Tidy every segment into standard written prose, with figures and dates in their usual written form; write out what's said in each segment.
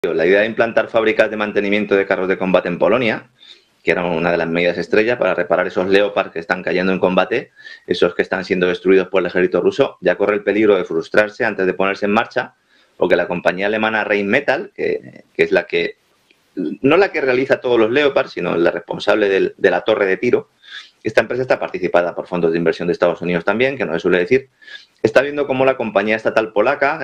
La idea de implantar fábricas de mantenimiento de carros de combate en Polonia, que era una de las medidas estrella para reparar esos Leopard que están cayendo en combate, esos que están siendo destruidos por el ejército ruso, ya corre el peligro de frustrarse antes de ponerse en marcha, porque la compañía alemana Rheinmetall, que es la que, no la que realiza todos los Leopard, sino la responsable de la torre de tiro, esta empresa está participada por fondos de inversión de Estados Unidos también, que no se suele decir, está viendo cómo la compañía estatal polaca,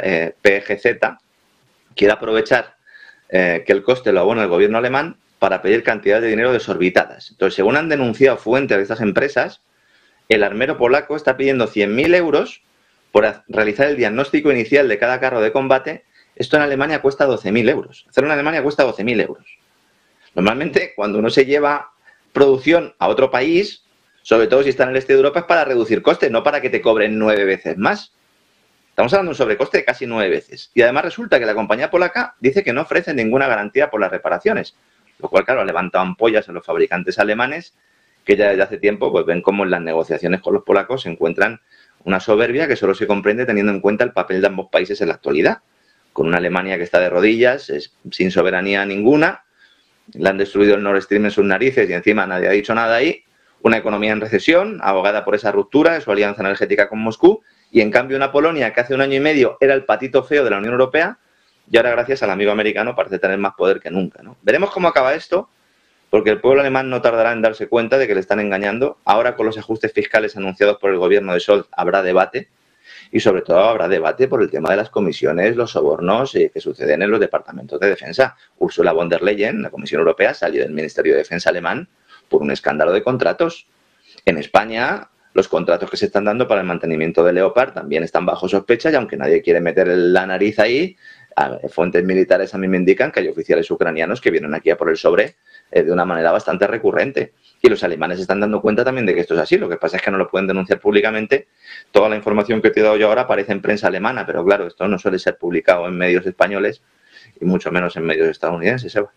PGZ, quiere aprovechar que el coste lo abona el gobierno alemán para pedir cantidades de dinero desorbitadas. Entonces, según han denunciado fuentes de estas empresas, el armero polaco está pidiendo 100.000 euros por realizar el diagnóstico inicial de cada carro de combate. Esto en Alemania cuesta 12.000 euros. Hacerlo en Alemania cuesta 12.000 euros. Normalmente, cuando uno se lleva producción a otro país, sobre todo si está en el este de Europa, es para reducir costes, no para que te cobren 9 veces más. Estamos hablando de un sobrecoste de casi 9 veces. Y además resulta que la compañía polaca dice que no ofrece ninguna garantía por las reparaciones, lo cual, claro, ha levantado ampollas en los fabricantes alemanes, que ya desde hace tiempo pues ven cómo en las negociaciones con los polacos se encuentran una soberbia que solo se comprende teniendo en cuenta el papel de ambos países en la actualidad, con una Alemania que está de rodillas, sin soberanía ninguna, le han destruido el Nord Stream en sus narices y encima nadie ha dicho nada ahí, una economía en recesión, abogada por esa ruptura de su alianza energética con Moscú, y en cambio una Polonia que hace 1 año y medio era el patito feo de la Unión Europea y ahora gracias al amigo americano parece tener más poder que nunca, ¿no? Veremos cómo acaba esto, porque el pueblo alemán no tardará en darse cuenta de que le están engañando. Ahora con los ajustes fiscales anunciados por el gobierno de Scholz habrá debate y sobre todo habrá debate por el tema de las comisiones, los sobornos que suceden en los departamentos de defensa. Ursula von der Leyen, la Comisión Europea, salió del Ministerio de Defensa alemán por un escándalo de contratos. En España, los contratos que se están dando para el mantenimiento de Leopard también están bajo sospecha y aunque nadie quiere meter la nariz ahí, fuentes militares a mí me indican que hay oficiales ucranianos que vienen aquí a por el sobre de una manera bastante recurrente. Y los alemanes se están dando cuenta también de que esto es así. Lo que pasa es que no lo pueden denunciar públicamente. Toda la información que te he dado yo ahora aparece en prensa alemana, pero claro, esto no suele ser publicado en medios españoles y mucho menos en medios estadounidenses, Eva.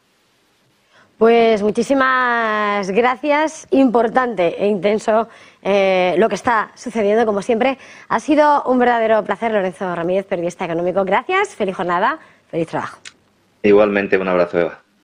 Pues muchísimas gracias. Importante e intenso lo que está sucediendo, como siempre. Ha sido un verdadero placer, Lorenzo Ramírez, periodista económico. Gracias, feliz jornada, feliz trabajo. Igualmente, un abrazo, Eva.